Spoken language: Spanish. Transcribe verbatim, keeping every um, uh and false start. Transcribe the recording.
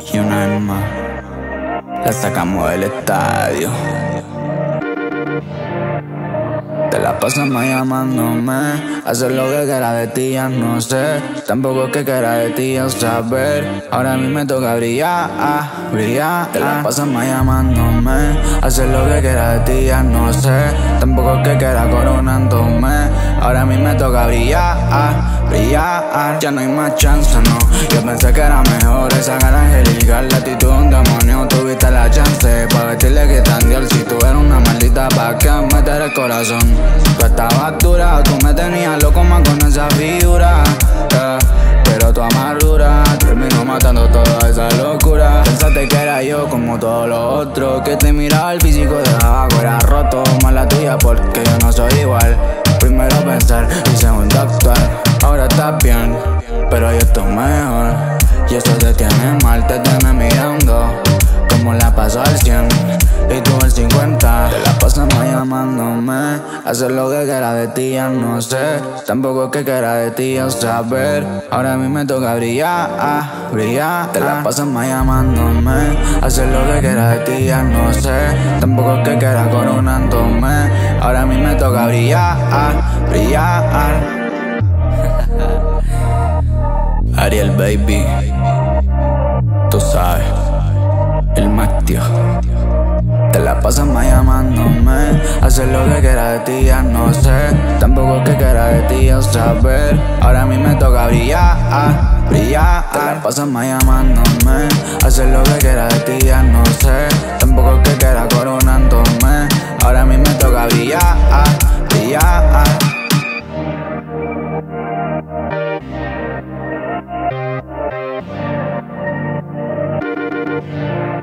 Y una vez más, la sacamos del estadio. Te la pasamos llamándome, hacer lo que quiera de ti, ya no sé. Tampoco que quiera de ti, ya saber. Ahora a mí me toca brillar, brillar. Te la pasamos llamándome, hacer lo que quiera de ti, ya no sé. Tampoco que quiera coronándome. Ahora a mí me toca brillar, brillar. Ya no hay más chance, no. Yo pensé que era mejor esa cara angelical, la actitud de un demonio. Tuviste la chance pa' vestirle que tan dios. Si tú eres una maldita, pa' que meter el corazón. Tú estabas dura, tú me tenías loco más con esa figura, yeah. Pero tu amargura terminó matando toda esa locura. Pensaste que era yo como todos los otros, que te miraba el físico de abajo era roto. Mala tuya porque yo no soy igual. Primero pensar y segundo actuar. Ahora estás bien, pero yo estoy mejor. Y eso te tiene mal, te tiene mirando como la paso al cien y tú al cincuenta. Te la pasamos llamándome, hacer lo que quiera de ti, ya no sé. Tampoco que quiera de ti, ya saber. Ahora a mí me toca brillar, brillar. Te la pasamos llamándome, hacer lo que quiera de ti, ya no sé. Tampoco que quiera coronándome. Ahora a mí me toca brillar, brillar. Ariel baby, tú sabes, el más tío. Te la pasamos llamándome, hacer lo que quiera de ti, ya no sé. Tampoco que quiera de ti, ya saber. Ahora a mí me toca brillar, brillar. Te la pasamos llamándome, hacer lo que quiera de ti, ya no sé. Tampoco que quiera coronándome. Ahora a mí me toca brillar, brillar. We'll be right back.